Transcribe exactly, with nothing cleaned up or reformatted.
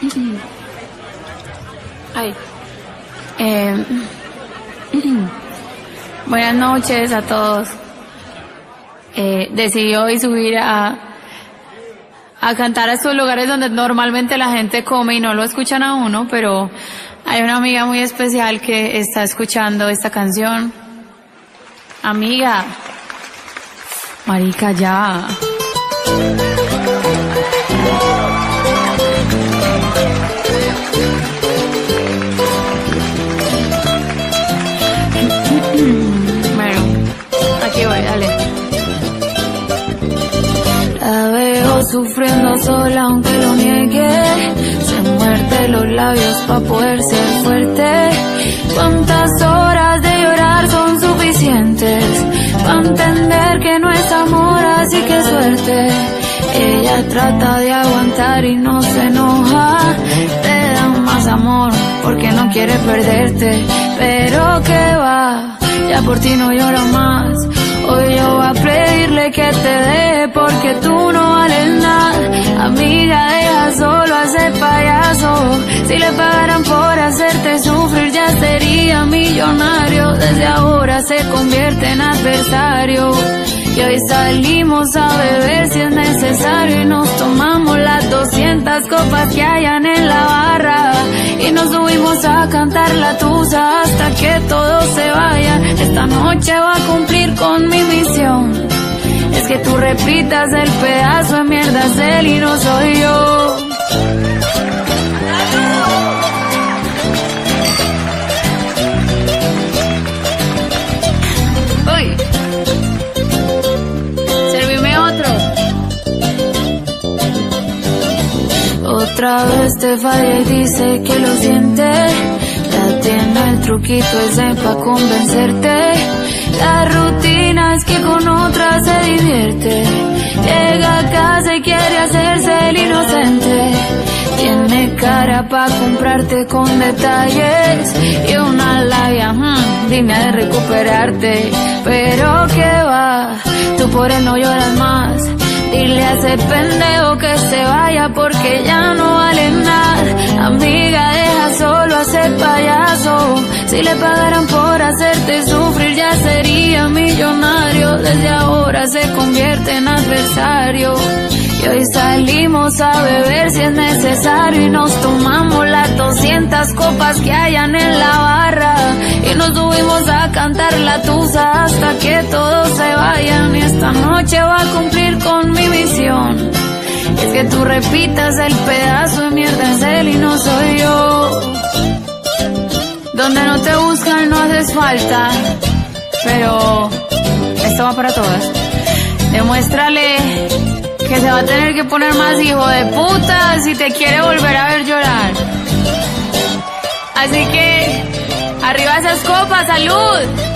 Ay. Eh, buenas noches a todos. Eh, decidí hoy subir a, a cantar a estos lugares donde normalmente la gente come y no lo escuchan a uno, pero hay una amiga muy especial que está escuchando esta canción. Amiga, marica, ya. Bueno, aquí voy, dale. La veo sufriendo sola aunque lo niegue. Se muerde los labios pa' poder ser fuerte. ¿Cuántas horas de llorar son suficientes pa' entender que no es amor, así que suerte? Ella trata de aguantar y no se enoja. Te dan más amor porque no quiere perderte. Pero que va, ya por ti no llora más. Hoy yo voy a pedirle que te deje porque tú no vales nada. Amiga, deja solo a ese payaso. Si le pagaran por hacerte sufrir ya sería millonario. Desde ahora se convierte en adversario. Y hoy salimos a beber si es necesario y nos tomamos las doscientas copas que hayan en la barra y nos subimos a cantar la tusa hasta que todos se vayan. Esta noche va a cumplir con mi misión. Es que tú repitas el pedazo de mierda es él y no soy yo. Uy. Otra vez te falla y dice que lo siente. Ya tiene el truquito ese pa' convencerte. La rutina es que con otra se divierte. Llega a casa y quiere hacerse el inocente. Tiene cara pa' comprarte con detalles y una labia, hmm, digna de recuperarte. Pero que va, tú por él no lloras más. Dile a ese pendejo que se vaya porque ya no vale nada. Amiga, deja solo a ese payaso. Si le pagaran por hacerte sufrir ya sería millonario. Desde ahora se convierte en adversario. Y hoy salimos a beber si es necesario y nos tomamos las doscientas copas que hayan en la barra y nos subimos a cantar la tusa hasta que todos se vayan. Y esta noche va a cumplir con mi misión. Es que tú repitas el pedazo de mierda es él y no soy yo. Donde no te buscan no haces falta, pero esto va para todas. Demuéstrale que se va a tener que poner más hijo de puta si te quiere volver a ver llorar. Así que, arriba esas copas, salud.